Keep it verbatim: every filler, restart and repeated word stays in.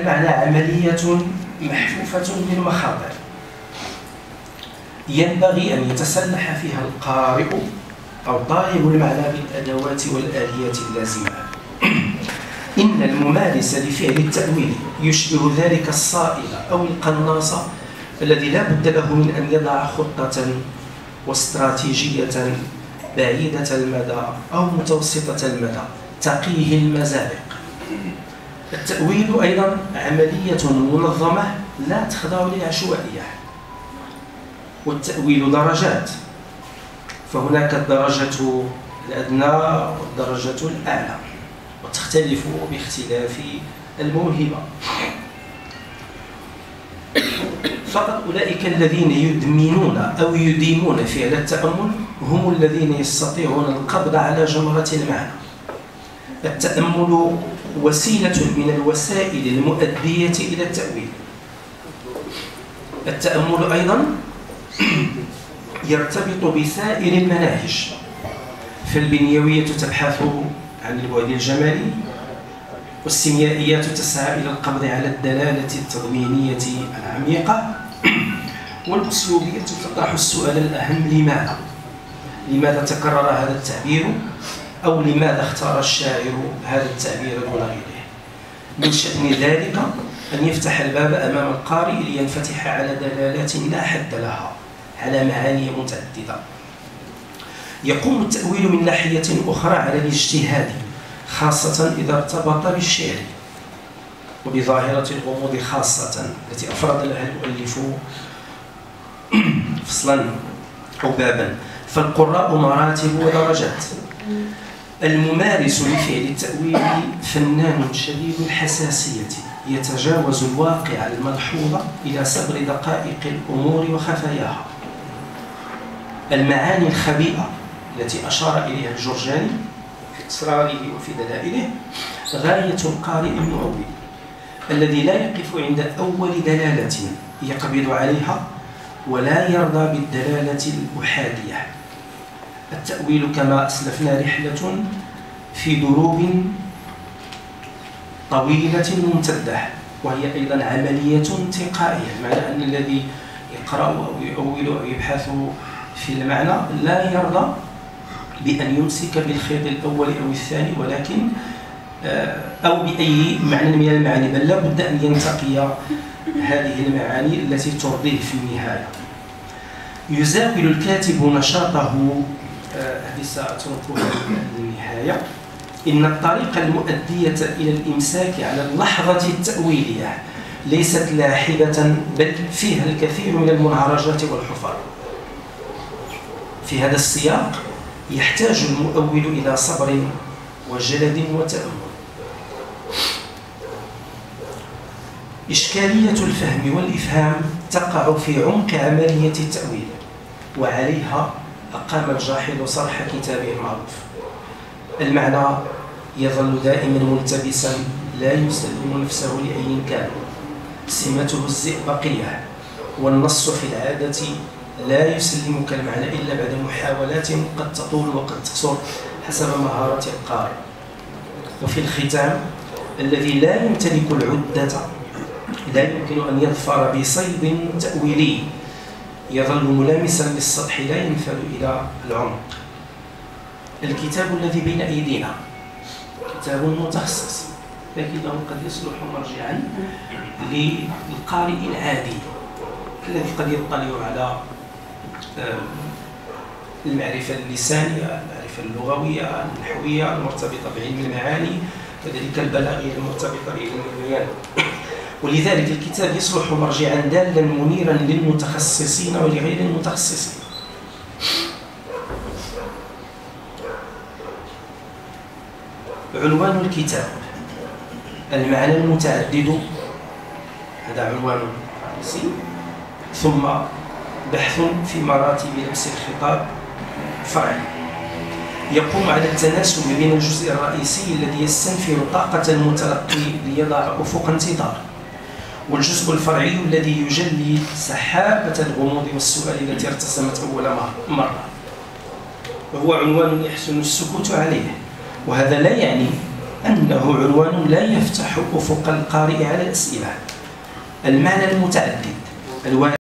المعنى عملية محفوفة بالمخاطر ينبغي أن يتسلح فيها القارئ أو طالب المعنى بالأدوات والآليات اللازمة. إن الممارس لفعل التأويل يشبه ذلك الصائل أو القناص الذي لا بد له من أن يضع خطة واستراتيجية بعيدة المدى أو متوسطة المدى تقيه المزالق. التأويل أيضا عملية منظمة لا تخضع للعشوائية، والتأويل درجات، فهناك الدرجة الأدنى والدرجة الأعلى وتختلف باختلاف الموهبة. فقط أولئك الذين يدمنون أو يديمون فعل التأمل هم الذين يستطيعون القبض على جمرة المعنى. التأمل وسيلة من الوسائل المؤدية إلى التأويل. التأمل أيضا يرتبط بسائر المناهج، فالبنيوية تبحث عن البعد الجمالي، والسيميائيات تسعى إلى القبض على الدلالة التضمينية العميقة، والأسلوبية تطرح السؤال الأهم: لماذا؟ لماذا تكرر هذا التعبير؟ أو لماذا اختار الشاعر هذا التعبير دون غيره؟ من شأن ذلك أن يفتح الباب أمام القارئ لينفتح على دلالات لا حد لها، على معاني متعددة. يقوم التأويل من ناحية أخرى على الاجتهاد، خاصة إذا ارتبط بالشعر، وبظاهرة الغموض خاصة التي أفرد لها المؤلف فصلا أو بابا. فالقراء مراتب ودرجات. الممارس لفعل التأويل فنان شديد الحساسية، يتجاوز الواقع الملحوظ إلى صبر دقائق الأمور وخفاياها. المعاني الخبيئة التي أشار إليها الجرجاني في أسراره وفي دلائله غاية القارئ المؤول، الذي لا يقف عند أول دلالة يقبض عليها ولا يرضى بالدلالة الأحادية. التأويل كما أسلفنا رحلة في دروب طويلة ممتدة، وهي أيضا عملية انتقائية، معنى أن الذي يقرأ أو يؤول أو يبحث في المعنى لا يرضى بأن يمسك بالخيط الأول أو الثاني، ولكن أو بأي معنى من المعاني، بل لا بد أن ينتقي هذه المعاني التي ترضيه في النهاية. يزاول الكاتب نشاطه، هذه سأتركها للنهاية. إن الطريقة المؤدية إلى الإمساك على اللحظة التأويلية ليست لاحبة، بل فيها الكثير من المنعرجات والحفر. في هذا السياق يحتاج المؤول إلى صبر وجلد وتأمل. إشكالية الفهم والإفهام تقع في عمق عملية التأويل، وعليها أقام الجاحظ صرح كتابه المعروف: المعنى يظل دائما ملتبسا لا يسلم نفسه لأي كان، سمته الزئبقية، والنص في العادة لا يسلمك المعنى إلا بعد محاولات قد تطول وقد تقصر حسب مهارة القارئ. وفي الختام، الذي لا يمتلك العدة لا يمكن أن يظفر بصيد تأويلي، يظل ملامسا للسطح لا ينفذ إلى العمق. الكتاب الذي بين أيدينا كتاب متخصص، لكنه قد يصلح مرجعا للقارئ العادي الذي قد يطلع على المعرفة اللسانية، المعرفة اللغوية، النحوية المرتبطة بعلم المعاني، كذلك البلاغية المرتبطة بعلم البيان. ولذلك الكتاب يصلح مرجعا دالا منيرا للمتخصصين ولغير المتخصصين. عنوان الكتاب: المعنى المتعدد، هذا عنوان رئيسي، ثم بحث في مراتب لبس الخطاب فرعي، يقوم على التناسب بين الجزء الرئيسي الذي يستنفر طاقة المتلقي ليضع أفق انتظار، والجزء الفرعي الذي يجلي سحابة الغموض والسؤال التي ارتسمت أول مرة. وهو عنوان يحسن السكوت عليه، وهذا لا يعني أنه عنوان لا يفتح أفق القارئ على الأسئلة. المعنى المتعدد الوارد